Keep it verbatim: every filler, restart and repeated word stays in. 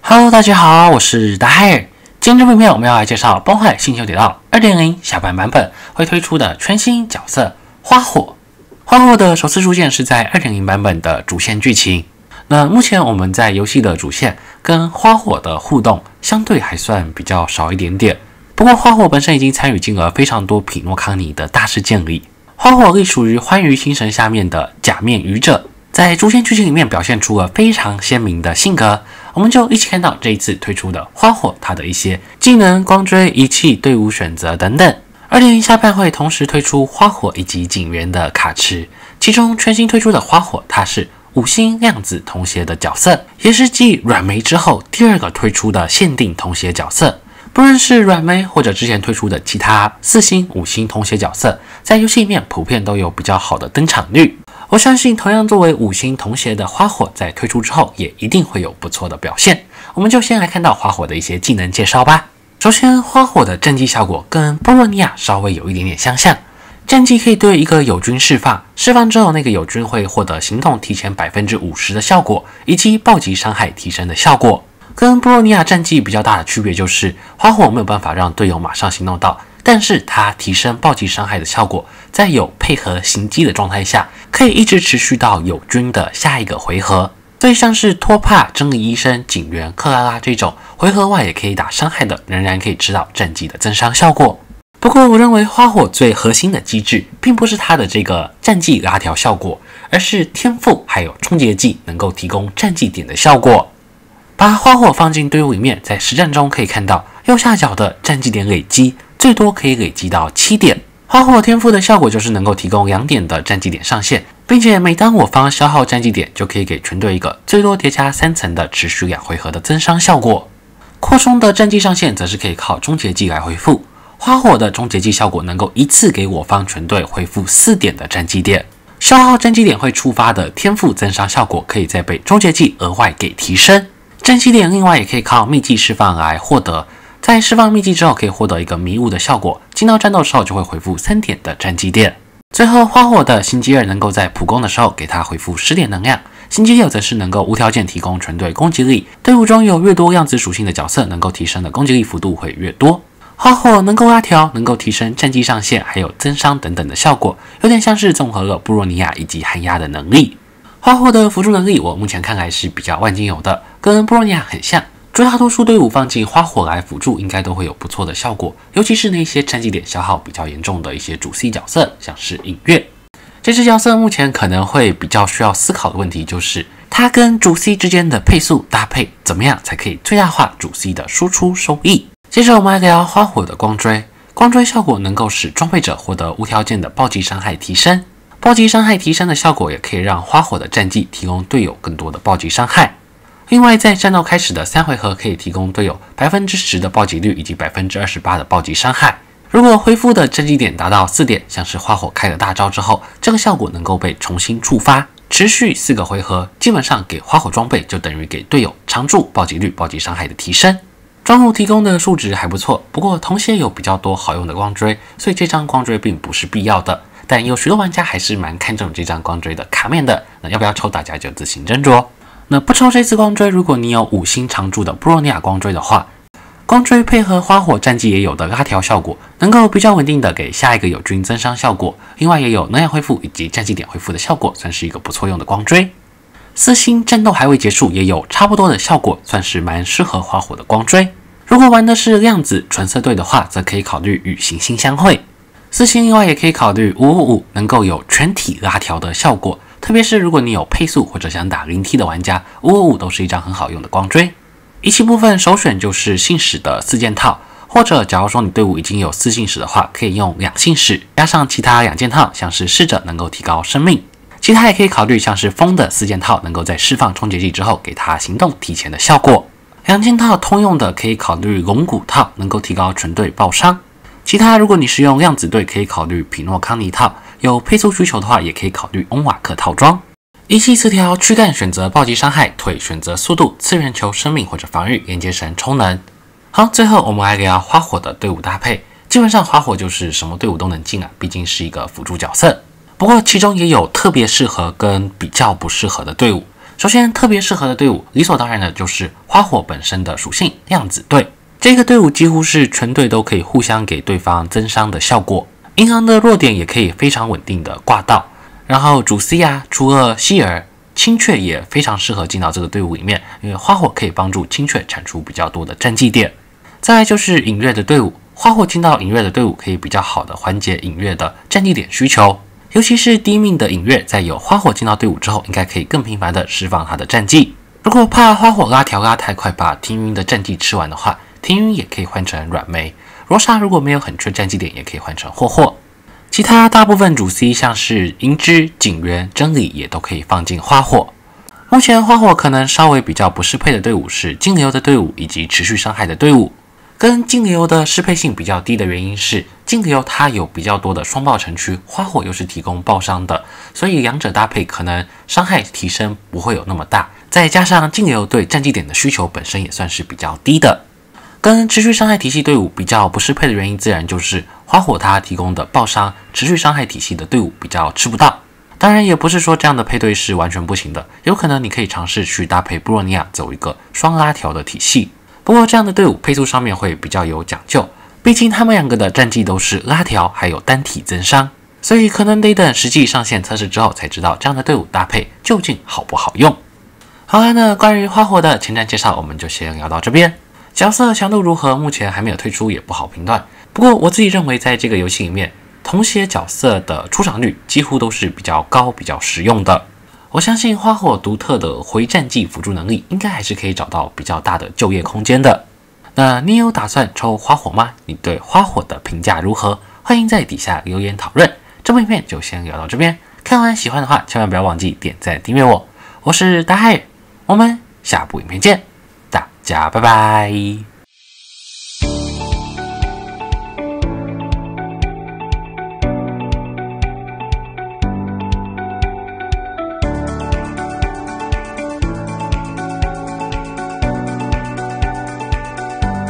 Hello， 大家好，我是达海尔。今天这部影片我们要来介绍《崩坏：星球铁道 二点零》下半版本会推出的全新角色花火。花火的首次出现是在 二点零 版本的主线剧情。那目前我们在游戏的主线跟花火的互动相对还算比较少一点点。不过花火本身已经参与进了非常多匹诺康尼的大事件里。花火隶属于欢愉星神下面的假面愚者。在主线剧情里面表现出了非常鲜明的性格，我们就一起看到这一次推出的花火它的一些技能、光追、仪器、队伍选择等等。二点零 下半会同时推出花火以及警员的卡池，其中全新推出的花火它是五星量子童鞋的角色，也是继软梅之后第二个推出的限定童鞋角色。不论是软梅或者之前推出的其他四星、五星童鞋角色，在游戏里面普遍都有比较好的登场率。我相信同样作为五星童鞋的花火在推出之后也一定会有不错的表现。我们就先来看到花火的一些技能介绍吧。首先，花火的战技效果跟波洛尼亚稍微有一点点相像，战技可以对一个友军释放，释放之后那个友军会获得行动提前 百分之五十 的效果，以及暴击伤害提升的效果。跟波洛尼亚战技比较大的区别就是花火没有办法让队友马上行动到，但是它提升暴击伤害的效果，在有配合行击的状态下，可以一直持续到友军的下一个回合。所以像是托帕、真理医生、警员、克拉拉这种回合外也可以打伤害的，仍然可以吃到战绩的增伤效果。不过我认为花火最核心的机制，并不是它的这个战绩拉条效果，而是天赋还有终结技能够提供战绩点的效果。把花火放进队伍里面，在实战中可以看到右下角的战绩点累积，最多可以累积到七点。花火天赋的效果就是能够提供两点的战绩点上限，并且每当我方消耗战绩点，就可以给全队一个最多叠加三层的持续两回合的增伤效果。扩充的战绩上限则是可以靠终结技来恢复。花火的终结技效果能够一次给我方全队恢复四点的战绩点。消耗战绩点会触发的天赋增伤效果，可以再被终结技额外给提升。战绩点另外也可以靠秘技释放来获得，在释放秘技之后可以获得一个迷雾的效果，进到战斗的时候就会回复三点的战绩点。最后花火的星期二能够在普攻的时候给它回复十点能量，星期六则是能够无条件提供全队攻击力，队伍中有越多量子属性的角色能够提升的攻击力幅度会越多。花火能够拉条，能够提升战绩上限还有增伤等等的效果，有点像是综合了布洛尼亚以及寒鸦的能力。花火的辅助能力我目前看来是比较万金油的，跟布洛尼亚很像，绝大多数队伍放进花火来辅助应该都会有不错的效果，尤其是那些战绩点消耗比较严重的一些主 C 角色，像是影月。这只角色目前可能会比较需要思考的问题就是它跟主 C 之间的配速搭配怎么样才可以最大化主 C 的输出收益。接着我们来聊花火的光追，光追效果能够使装备者获得无条件的暴击伤害提升，暴击伤害提升的效果也可以让花火的战绩提供队友更多的暴击伤害。另外在战斗开始的三回合可以提供队友 百分之十 的暴击率以及 百分之二十八 的暴击伤害。如果恢复的战绩点达到四点，像是花火开了大招之后，这个效果能够被重新触发，持续四个回合，基本上给花火装备就等于给队友常驻暴击率、暴击伤害的提升。装物提供的数值还不错，不过童鞋有比较多好用的光追，所以这张光追并不是必要的，但有许多玩家还是蛮看重这张光追的卡面的，那要不要抽大家就自行斟酌。那不抽这次光追，如果你有五星常驻的布洛尼亚光追的话，光追配合花火战绩也有的拉条效果，能够比较稳定的给下一个友军增伤效果，另外也有能量恢复以及战绩点恢复的效果，算是一个不错用的光追。四星战斗还未结束，也有差不多的效果，算是蛮适合花火的光追。如果玩的是量子纯色队的话，则可以考虑与行星相会。四星另外也可以考虑五五五，能够有全体拉条的效果，特别是如果你有配速或者想打零 T 的玩家，五五五都是一张很好用的光追。仪器部分首选就是信使的四件套，或者假如说你队伍已经有四信使的话，可以用两信使加上其他两件套，像是侍者能够提高生命，其他也可以考虑像是风的四件套，能够在释放终结技之后给它行动提前的效果。两件套通用的可以考虑龙骨套，能够提高全队爆伤。其他如果你是用量子队，可以考虑匹诺康尼套，有配速需求的话也可以考虑翁瓦克套装。仪器词条躯干选择暴击伤害，腿选择速度，次元球生命或者防御，连接神充能。好，最后我们来聊花火的队伍搭配。基本上花火就是什么队伍都能进啊，毕竟是一个辅助角色。不过其中也有特别适合跟比较不适合的队伍。 首先，特别适合的队伍，理所当然的就是花火本身的属性量子队。这个队伍几乎是全队都可以互相给对方增伤的效果。银行的弱点也可以非常稳定的挂到，然后主 C 啊、初二、希尔、青雀也非常适合进到这个队伍里面，因为花火可以帮助青雀产出比较多的战绩点。再来就是影月的队伍，花火进到影月的队伍可以比较好的缓解影月的战绩点需求。尤其是低命的影月，在有花火进到队伍之后，应该可以更频繁的释放他的战绩。如果怕花火拉条拉太快，把停云的战绩吃完的话，停云也可以换成软梅。罗莎如果没有很缺战绩点，也可以换成霍霍。其他大部分主 C 像是银之、景元、真理也都可以放进花火。目前花火可能稍微比较不适配的队伍是金流的队伍以及持续伤害的队伍。跟金流的适配性比较低的原因是，金流它有比较多的双爆城区，花火又是提供爆伤的，所以两者搭配可能伤害提升不会有那么大。再加上金流对战绩点的需求本身也算是比较低的。跟持续伤害体系队伍比较不适配的原因，自然就是花火它提供的爆伤持续伤害体系的队伍比较吃不到。当然也不是说这样的配对是完全不行的，有可能你可以尝试去搭配布洛尼亚走一个双拉条的体系。不过这样的队伍配速上面会比较有讲究，毕竟他们两个的战绩都是拉条还有单体增伤，所以可能得等实际上线测试之后才知道这样的队伍搭配究竟好不好用。好了，那关于花火的前瞻介绍我们就先聊到这边。角色强度如何，目前还没有推出，也不好评断。不过我自己认为，在这个游戏里面，同血角色的出场率几乎都是比较高、比较实用的。我相信花火独特的回战技辅助能力，应该还是可以找到比较大的就业空间的。那你有打算抽花火吗？你对花火的评价如何？欢迎在底下留言讨论。这部影片就先聊到这边，看完喜欢的话，千万不要忘记点赞订阅我。我是大海，我们下部影片见。大家拜拜。